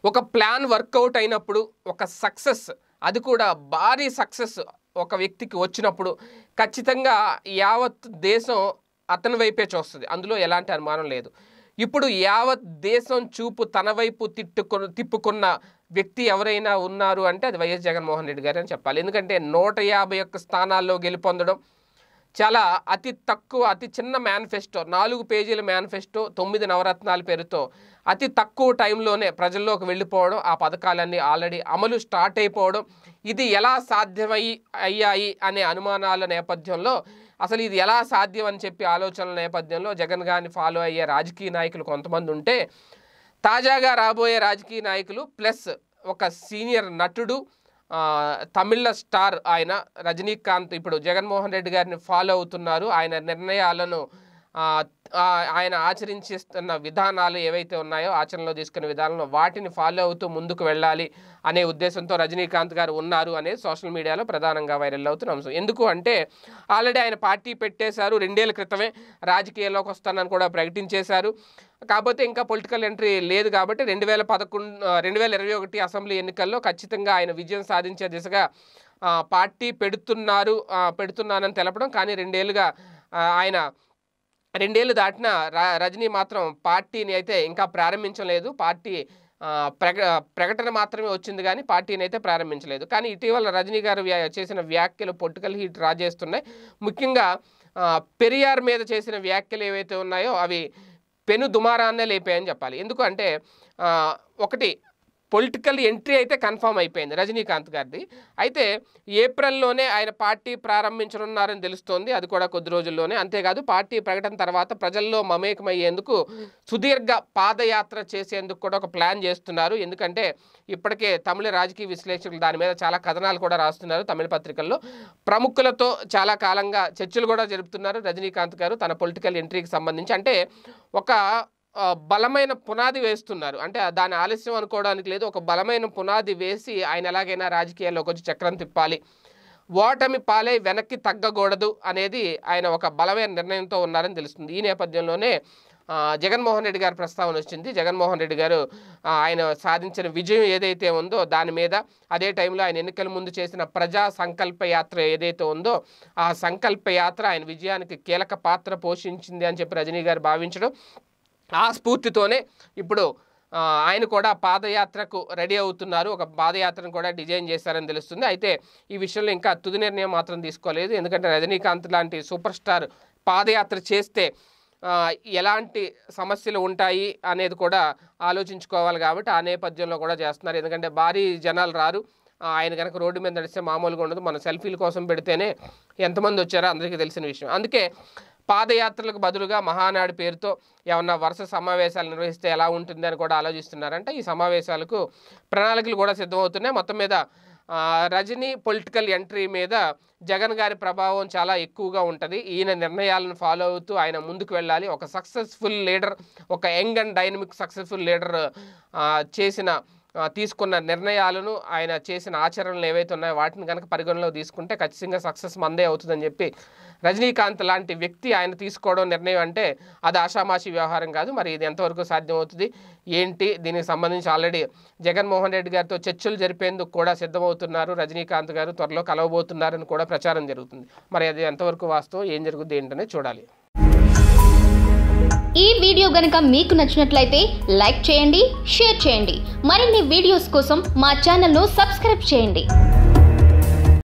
ఒక plan work out అయినప్పుడు ఒక సక్సెస్, అది కూడా భారీ సక్సెస్ ఒక వ్యక్తికి వచ్చినప్పుడు ఖచ్చితంగా యావత్ దేశం అతని వైపే చూస్తుంది, అందులో ఎలాంటి అనుమానం లేదు. ఇప్పుడు యావత్ దేశం చూపు తన వైపు తిప్పుకున్న వ్యక్తి ఎవరైనా ఉన్నారు అంటే అది వైఎస్ జగన్మోహన్ రెడ్డి గారు అని చెప్పాలి. ఎందుకంటే 151 స్థానాల్లో గెలుపొందడం చాలా అతి చిన్న మేనిఫెస్టో, 4 పేజీల మేనిఫెస్టో, 9 నవరత్నాల పేరుతో అతి తక్కువ టైంలోనే ప్రజల్లోకి వెళ్ళిపోవడం, ఆ పథకాలన్నీ ఆల్రెడీ అమలు స్టార్ట్ అయిపోవడం, ఇది ఎలా అయ్యాయి అనే అనుమానాల నేపథ్యంలో, అసలు ఇది ఎలా సాధ్యం అని చెప్పి ఆలోచనల నేపథ్యంలో జగన్ గారిని ఫాలో అయ్యే రాజకీయ నాయకులు కొంతమంది ఉంటే, తాజాగా రాబోయే రాజకీయ నాయకులు ప్లస్ ఒక సీనియర్ నటుడు, తమిళ స్టార్ ఆయన రజనీకాంత్ ఇప్పుడు జగన్మోహన్ రెడ్డి గారిని ఫాలో అవుతున్నారు. ఆయన నిర్ణయాలను ఆయన ఆచరించేస్తున్న విధానాలు ఏవైతే ఉన్నాయో, ఆచరణలో తీసుకునే విధానంలో వాటిని ఫాలో అవుతూ ముందుకు వెళ్ళాలి అనే ఉద్దేశంతో రజనీకాంత్ గారు ఉన్నారు అనేది సోషల్ మీడియాలో ప్రధానంగా వైరల్ అవుతున్న అంశం. ఎందుకు అంటే ఆల్రెడీ ఆయన పార్టీ పెట్టేశారు, 2 ఏళ్ల క్రితమే రాజకీయాల్లోకి వస్తానని కూడా ప్రకటించేశారు. కాకపోతే ఇంకా పొలిటికల్ ఎంట్రీ లేదు కాబట్టి 2021 అసెంబ్లీ ఎన్నికల్లో ఖచ్చితంగా ఆయన విజయం సాధించే దిశగా పార్టీ పెడుతున్నానని తెలపడం. కానీ 2 ఏళ్ళుగా ఆయన 2 ఏళ్ళు దాటిన రజనీ మాత్రం పార్టీని అయితే ఇంకా ప్రారంభించలేదు. పార్టీ ప్రకటన మాత్రమే వచ్చింది కానీ పార్టీని అయితే ప్రారంభించలేదు. కానీ ఇటీవల రజనీ గారు చేసిన వ్యాఖ్యలు పొలిటికల్ హీట్ రాజేస్తున్నాయి. ముఖ్యంగా పెరియార్ మీద చేసిన వ్యాఖ్యలు ఏవైతే ఉన్నాయో అవి పెను దుమారాన్నే లేపాయని చెప్పాలి. ఎందుకు అంటే ఒకటి, పొలిటికల్ ఎంట్రీ అయితే కన్ఫర్మ్ అయిపోయింది రజనీకాంత్ గారిది. అయితే ఏప్రిల్లోనే ఆయన పార్టీ ప్రారంభించనున్నారని తెలుస్తోంది, అది కూడా కొద్ది రోజుల్లోనే. అంతేకాదు పార్టీ ప్రకటన తర్వాత ప్రజల్లో మమేకమయ్యేందుకు సుదీర్ఘ పాదయాత్ర చేసేందుకు కూడా ఒక ప్లాన్ చేస్తున్నారు. ఎందుకంటే ఇప్పటికే తమిళ రాజకీయ విశ్లేషకులు దాని మీద చాలా కథనాలు కూడా రాస్తున్నారు. తమిళ పత్రికల్లో ప్రముఖులతో చాలా కాలంగా చర్చలు కూడా జరుపుతున్నారు రజనీకాంత్ గారు తన పొలిటికల్ ఎంట్రీకి సంబంధించి. అంటే ఒక బలమైన పునాది వేస్తున్నారు. అంటే దాని ఆలస్యం అనుకోవడానికి లేదు, ఒక బలమైన పునాది వేసి ఆయన ఎలాగైనా రాజకీయాల్లోకి వచ్చి చక్రం తిప్పాలి, ఓటమి పాలై వెనక్కి తగ్గకూడదు అనేది ఆయన ఒక బలమైన నిర్ణయంతో ఉన్నారని తెలుస్తుంది. ఈ నేపథ్యంలోనే జగన్మోహన్ రెడ్డి గారి ప్రస్తావన వచ్చింది. జగన్మోహన్ రెడ్డి గారు ఆయన సాధించిన విజయం ఏదైతే ఉందో దాని మీద, అదే టైంలో ఆయన ఎన్నికల ముందు చేసిన ప్రజా సంకల్ప యాత్ర ఏదైతే ఉందో ఆ సంకల్ప యాత్ర ఆయన విజయానికి కీలక పాత్ర పోషించింది అని చెప్పి రజనీ గారు భావించడం, ఆ స్ఫూర్తితోనే ఇప్పుడు ఆయన కూడా పాదయాత్రకు రెడీ అవుతున్నారు. ఒక పాదయాత్రను కూడా డిజైన్ చేశారని తెలుస్తుంది. అయితే ఈ విషయంలో ఇంకా తుది నిర్ణయం మాత్రం తీసుకోలేదు. ఎందుకంటే రజనీకాంత్ లాంటి సూపర్ స్టార్ పాదయాత్ర చేస్తే ఎలాంటి సమస్యలు ఉంటాయి అనేది కూడా ఆలోచించుకోవాలి కాబట్టి ఆ నేపథ్యంలో కూడా చేస్తున్నారు. ఎందుకంటే భారీ జనాలు రారు, ఆయన కనుక రోడ్డు మీద నడిస్తే మామూలుగా ఉండదు. మన సెల్ఫీల కోసం పెడితేనే ఎంతమంది వచ్చారో అందరికీ తెలిసిన విషయం. అందుకే పాదయాత్రలకు బదులుగా మహానాడు పేరుతో ఏమన్నా వరుస సమావేశాలు నిర్వహిస్తే ఎలా ఉంటుంది అని కూడా ఆలోచిస్తున్నారంటే ఈ సమావేశాలకు ప్రణాళికలు కూడా సిద్ధమవుతున్నాయి. మొత్తం మీద రజనీ పొలిటికల్ ఎంట్రీ మీద జగన్ గారి ప్రభావం చాలా ఎక్కువగా ఉంటుంది. ఈయన నిర్ణయాలను ఫాలో అవుతూ ఆయన ముందుకు వెళ్ళాలి. ఒక సక్సెస్ఫుల్ లీడర్, ఒక young and dynamic successful leader తీసుకున్న నిర్ణయాలను, ఆయన చేసిన ఆచరణలు ఏవైతే ఉన్నాయో వాటిని కనుక పరిగణలో తీసుకుంటే ఖచ్చితంగా సక్సెస్ మందే అవుతుందని చెప్పి రజనీకాంత్ లాంటి వ్యక్తి ఆయన తీసుకోవడం నిర్ణయం అంటే అది ఆషామాషి వ్యవహారం కాదు. మరి ఇది ఎంతవరకు సాధ్యమవుతుంది ఏంటి, దీనికి సంబంధించి ఆల్రెడీ జగన్మోహన్ రెడ్డి గారితో చర్చలు జరిపేందుకు కూడా సిద్ధమవుతున్నారు రజనీకాంత్ గారు, త్వరలో కలవబోతున్నారని కూడా ప్రచారం జరుగుతుంది. మరి అది ఎంతవరకు వాస్తవం, ఏం జరుగుతుంది ఏంటనే చూడాలి. ఈ వీడియో గనుక మీకు నచ్చినట్లయితే లైక్ చేయండి, షేర్ చేయండి. మరిన్ని వీడియోస్ కోసం మా ఛానల్ను సబ్స్క్రైబ్ చేయండి.